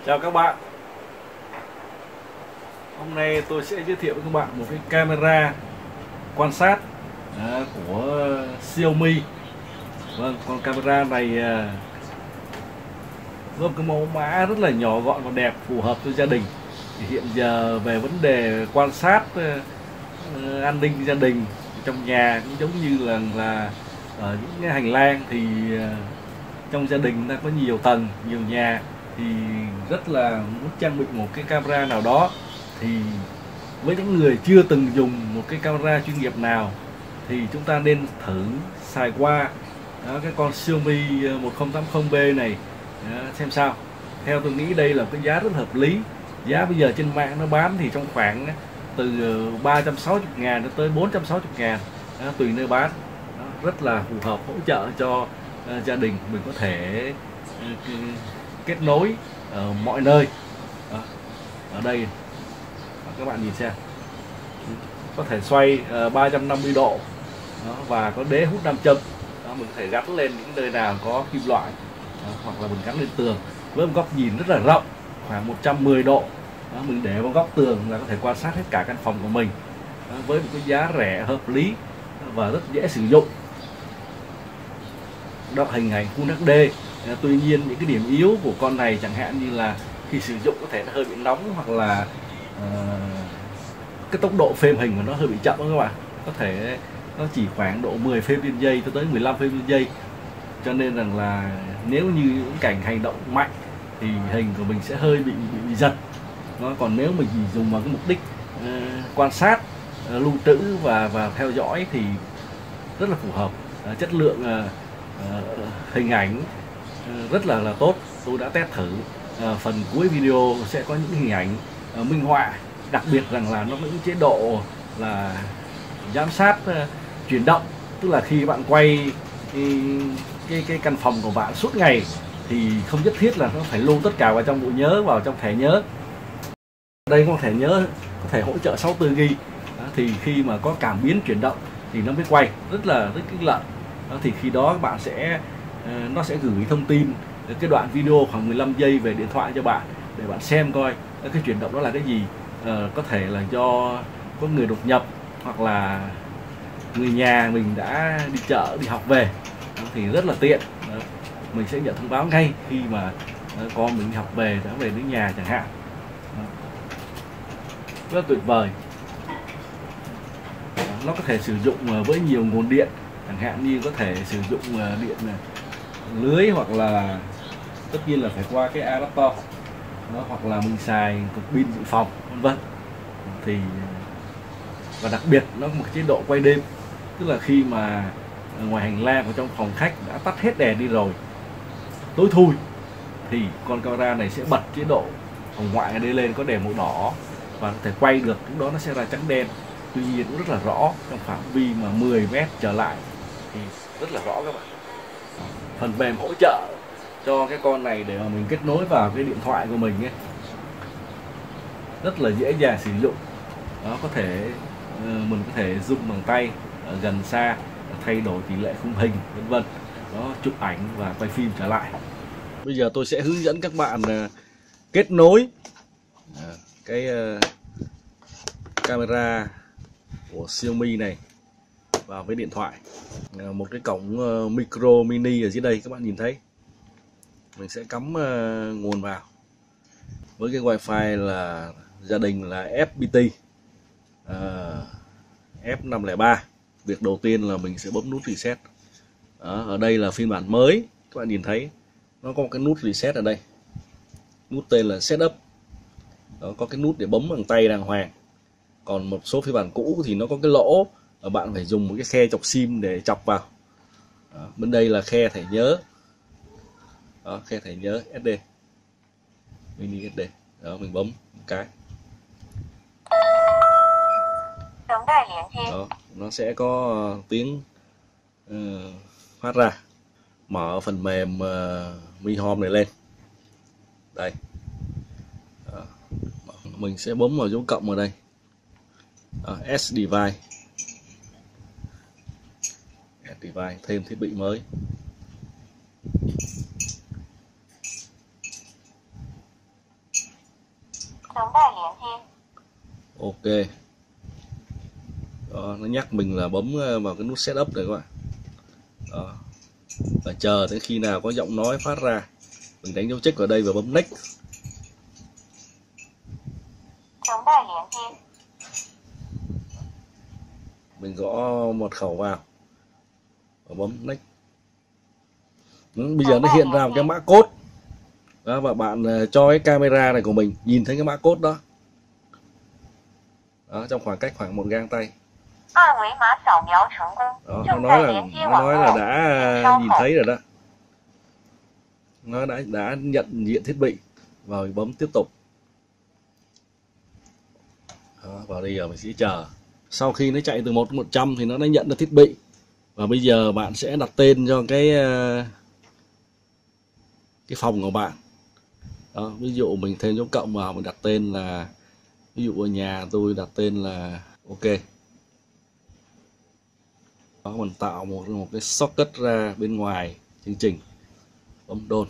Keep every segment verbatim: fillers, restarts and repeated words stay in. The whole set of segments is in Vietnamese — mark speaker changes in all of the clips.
Speaker 1: Chào các bạn. Hôm nay tôi sẽ giới thiệu với các bạn một cái camera quan sát à, của Xiaomi. Vâng, con camera này à, có một cái mẫu mã rất là nhỏ gọn và đẹp, phù hợp cho gia đình. Thì hiện giờ về vấn đề quan sát à, an ninh gia đình trong nhà cũng giống như là là ở những cái hành lang thì à, trong gia đình ta có nhiều tầng, nhiều nhà thì rất là muốn trang bị một cái camera nào đó. Thì với những người chưa từng dùng một cái camera chuyên nghiệp nào thì chúng ta nên thử xài qua đó, cái con Xiaomi một không tám không B này đó, xem sao. Theo tôi nghĩ đây là cái giá rất hợp lý. Giá bây giờ trên mạng nó bán thì trong khoảng từ ba trăm sáu mươi ngàn đến tới bốn trăm sáu mươi ngàn đó, tùy nơi bán đó, rất là phù hợp, hỗ trợ cho uh, gia đình mình có thể uh, kết nối ở mọi nơi đó. Ở đây các bạn nhìn xem, có thể xoay uh, ba trăm năm mươi độ đó, và có đế hút nam châm đó, mình có thể gắn lên những nơi nào có kim loại đó, hoặc là mình gắn lên tường với một góc nhìn rất là rộng, khoảng một trăm mười độ đó, mình để vào góc tường là có thể quan sát hết cả căn phòng của mình đó, với một cái giá rẻ hợp lý và rất dễ sử dụng. Đó, hình ảnh Full hát đê. À, tuy nhiên những cái điểm yếu của con này chẳng hạn như là khi sử dụng có thể nó hơi bị nóng, hoặc là uh, cái tốc độ frame hình của nó hơi bị chậm đó các bạn. Có thể nó chỉ khoảng độ mười frame trên giây cho tới mười lăm frame trên giây. Cho nên rằng là nếu như những cảnh hành động mạnh thì hình của mình sẽ hơi bị bị, bị giật. Nó còn nếu mình chỉ dùng vào cái mục đích uh, quan sát, uh, lưu trữ và và theo dõi thì rất là phù hợp. Uh, chất lượng uh, uh, hình ảnh uh, rất là là tốt. Tôi đã test thử. Uh, phần cuối video sẽ có những hình ảnh uh, minh họa, đặc biệt rằng là nó có những chế độ là giám sát uh, chuyển động, tức là khi bạn quay cái, cái cái căn phòng của bạn suốt ngày thì không nhất thiết là nó phải lưu tất cả vào trong bộ nhớ, vào trong thẻ nhớ. Đây có thẻ nhớ có thể hỗ trợ sáu mươi tư gi bi. Đó, thì khi mà có cảm biến chuyển động thì nó mới quay, rất là rất kích lợi. Đó, thì khi đó bạn sẽ uh, nó sẽ gửi thông tin cái đoạn video khoảng mười lăm giây về điện thoại cho bạn để bạn xem coi cái chuyển động đó là cái gì. Uh, có thể là do có người đột nhập, hoặc là người nhà mình đã đi chợ đi học về. Đó, thì rất là tiện. Đó, mình sẽ nhận thông báo ngay khi mà uh, con mình đi học về, đã về đến nhà chẳng hạn. Đó, rất tuyệt vời. Đó, nó có thể sử dụng với nhiều nguồn điện, chẳng hạn như có thể sử dụng điện lưới, hoặc là tất nhiên là phải qua cái adapter đó, hoặc là mình xài cục pin dự phòng vân vân. Thì và đặc biệt nó có một chế độ quay đêm, tức là khi mà ngoài hành lang và trong phòng khách đã tắt hết đèn đi rồi, tối thui, thì con camera này sẽ bật chế độ hồng ngoại đây lên, có đèn màu đỏ và có thể quay được, lúc đó nó sẽ ra trắng đen. Tuy nhiên cũng rất là rõ, trong phạm vi mà mười mét trở lại thì rất là rõ các bạn. Phần mềm hỗ trợ cho cái con này để mà mình kết nối vào cái điện thoại của mình ấy, rất là dễ dàng sử dụng. Đó, có thể mình có thể zoom bằng tay ở gần xa, thay đổi tỷ lệ khung hình vân vân. Đó, chụp ảnh và quay phim trở lại. Bây giờ tôi sẽ hướng dẫn các bạn kết nối cái camera của Xiaomi này vào với điện thoại. Một cái cổng micro mini ở dưới đây các bạn nhìn thấy. Mình sẽ cắm nguồn vào với cái wifi là gia đình là ép pê tê uh, F năm không ba. Việc đầu tiên là mình sẽ bấm nút reset. Đó, ở đây là phiên bản mới, các bạn nhìn thấy nó có một cái nút reset ở đây, nút tên là setup. Đó, có cái nút để bấm bằng tay đàng hoàng. Còn một số phiên bản cũ thì nó có cái lỗ, bạn phải dùng một cái khe chọc sim để chọc vào. Đó, bên đây là khe thẻ nhớ. Đó, khe thẻ nhớ ét đê, mini ét đê. Đó, mình bấm một cái. Đó, nó sẽ có tiếng uh, phát ra. Mở phần mềm uh, Mi Home này lên. Đây. Đó, mình sẽ bấm vào dấu cộng ở đây. Đó, Add device. Add device, thêm thiết bị mới. Ok. Đó, nó nhắc mình là bấm vào cái nút setup này các bạn. Đó. Và chờ đến khi nào có giọng nói phát ra, mình đánh dấu check vào đây và bấm next. Mình gõ mật khẩu vào và bấm next. Ừ, bây giờ nó hiện ra một cái mã code. Đó, và bạn cho cái camera này của mình nhìn thấy cái mã code đó. Đó, trong khoảng cách khoảng một gang tay. Đó, nó nói là nó nói là đã nhìn thấy rồi đó. Nó đã đã nhận diện thiết bị. Rồi bấm tiếp tục. Đó, vào đây giờ mình sẽ chờ. Sau khi nó chạy từ một đến một trăm thì nó đã nhận được thiết bị. Và bây giờ bạn sẽ đặt tên cho cái cái phòng của bạn. Đó, ví dụ mình thêm dấu cộng vào, mình đặt tên là, ví dụ ở nhà tôi đặt tên là ok. Đó, mình tạo một một cái socket ra bên ngoài chương trình, bấm đôn.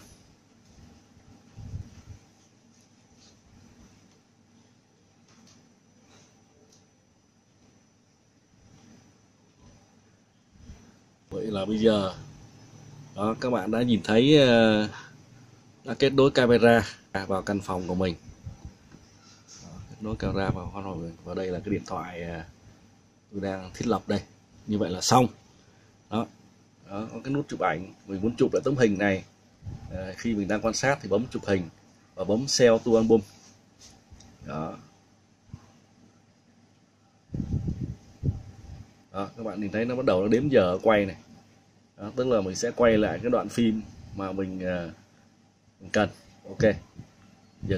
Speaker 1: Vậy là bây giờ đó, các bạn đã nhìn thấy uh, đã kết nối camera vào căn phòng của mình. Đó, kết nối camera vào căn phòng của mình. Và đây là cái điện thoại uh, tôi đang thiết lập đây. Như vậy là xong. Đó, đó có cái nút chụp ảnh. Mình muốn chụp lại tấm hình này, uh, khi mình đang quan sát thì bấm chụp hình và bấm save to album. Đó. Đó, các bạn nhìn thấy nó bắt đầu nó đếm giờ quay này. Đó, tức là mình sẽ quay lại cái đoạn phim mà mình, uh, mình cần. Ok, dừng.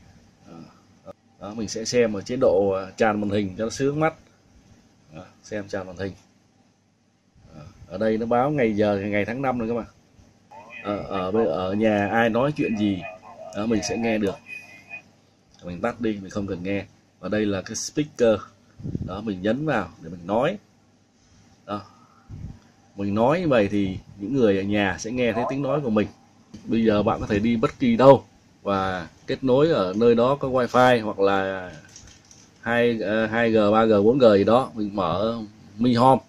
Speaker 1: Đó. Đó, mình sẽ xem ở chế độ tràn màn hình cho nó sướng mắt. Đó, xem tràn màn hình. Đó. Ở đây nó báo ngày giờ ngày tháng năm rồi các bạn. Ở, ở ở nhà ai nói chuyện gì đó mình sẽ nghe được. Mình tắt đi, mình không cần nghe. Và đây là cái speaker. Đó, mình nhấn vào để mình nói. Đó. Mình nói như vậy thì những người ở nhà sẽ nghe thấy tiếng nói của mình. Bây giờ bạn có thể đi bất kỳ đâu và kết nối ở nơi đó có wifi hoặc là hai G, ba G, bốn G gì đó. Mình mở Mi Home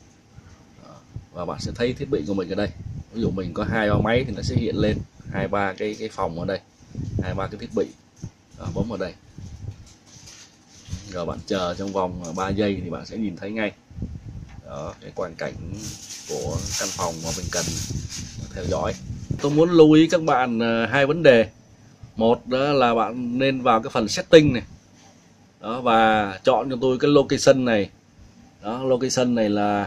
Speaker 1: và bạn sẽ thấy thiết bị của mình ở đây. Ví dụ mình có hai máy thì nó sẽ hiện lên hai ba cái cái phòng ở đây, hai ba cái thiết bị. Đó, bấm vào đây. Rồi bạn chờ trong vòng ba giây thì bạn sẽ nhìn thấy ngay. Đó, cái quang cảnh của căn phòng mà mình cần theo dõi. Tôi muốn lưu ý các bạn hai vấn đề. Một đó là bạn nên vào cái phần setting này. Đó, và chọn cho tôi cái location này. Đó, location này là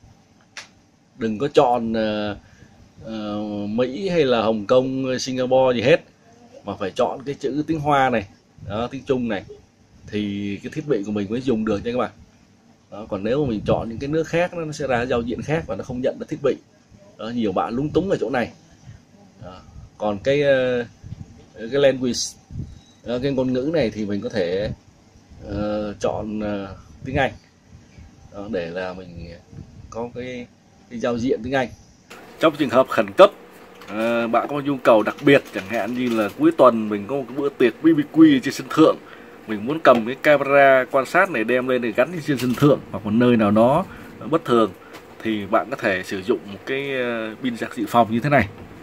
Speaker 1: đừng có chọn uh, uh, Mỹ hay là Hồng Kông, Singapore gì hết, mà phải chọn cái chữ tiếng Hoa này, đó, tiếng Trung này thì cái thiết bị của mình mới dùng được nha các bạn. Đó, còn nếu mà mình chọn những cái nước khác nó sẽ ra giao diện khác và nó không nhận được thiết bị. Đó, nhiều bạn lúng túng ở chỗ này. Đó, còn cái uh, cái language, uh, cái ngôn ngữ này thì mình có thể uh, chọn uh, tiếng Anh. Đó, để là mình có cái, cái giao diện tiếng Anh. Trong trường hợp khẩn cấp, uh, bạn có nhu cầu đặc biệt, chẳng hạn như là cuối tuần mình có một cái bữa tiệc bê bê quy trên sân thượng, mình muốn cầm cái camera quan sát này đem lên để gắn trên sân thượng hoặc một nơi nào đó bất thường, thì bạn có thể sử dụng một cái pin sạc dự phòng như thế này.